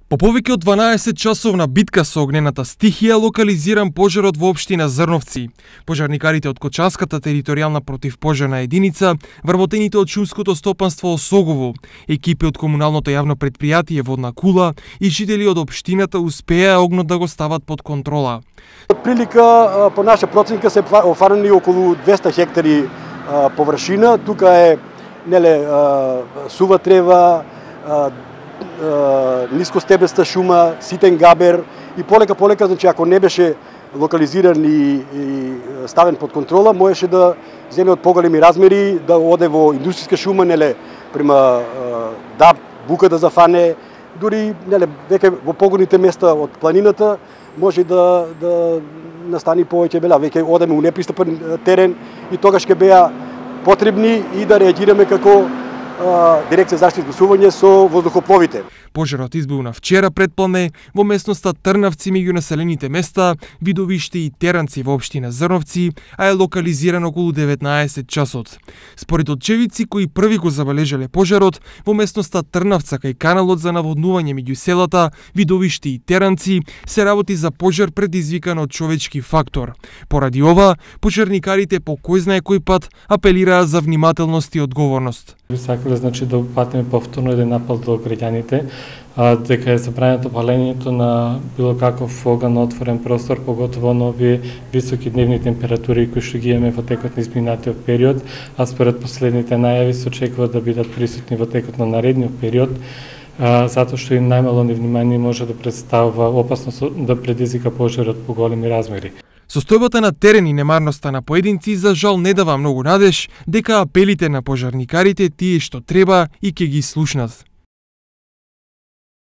По повеќе од 12 часовна битка со огнената стихија локализиран пожарот во општина Зрновци. Пожарникарите од Кочанската територијална противпожарна единица, вработените од шумското стопанство Осогово, екипи од комуналното јавно предпријатие Водна кула и жители од општината успеа огнот да го стават под контрола. Прилика по наша проценка се офарани околу 200 хектари површина. Тука е сува трева, нискостебеста шума, ситен габер и полека, значи ако не беше локализиран и ставен под контрола, можеше да земе од поголеми размери, да оде во индустријска шума, према бука да зафане, дури веќе во погорните места од планината може да настани повеќе бела, веќе одеме у непристапен терен и тогаш ќе беа потребни и да реагираме како Дирекција за заштита спасување со воздухопловите. Пожарот избуна вчера предплане во местноста Трнавци меѓу населените места Видовиште и Теранци во општина Зрновци, а е локализиран околу 19 часот. Според очевидци кои први го забележале пожарот, во местноста Трнавца кај каналот за наводнување меѓу селата Видовиште и Теранци се работи за пожар предизвикан од човечки фактор. Поради ова, пожарникарите по кој знае кој пат апелираа за внимателност и одговорност. Сакале да упатиме повторно еден апел до граѓаните, дека е забрането палењето на било каков оган на отворен простор, поготово на овие високи дневни температури кои што ги имаме во текот на изминатиот период, а според последните најави се очекува да бидат присутни во текот на наредниот период, затоа што и најмало невнимание може да представува опасност да предизвика пожарот по големи размери. Состојбата на терен и немарноста на поединци за жал не дава многу надеж дека апелите на пожарникарите тие што треба и ќе ги слушнат.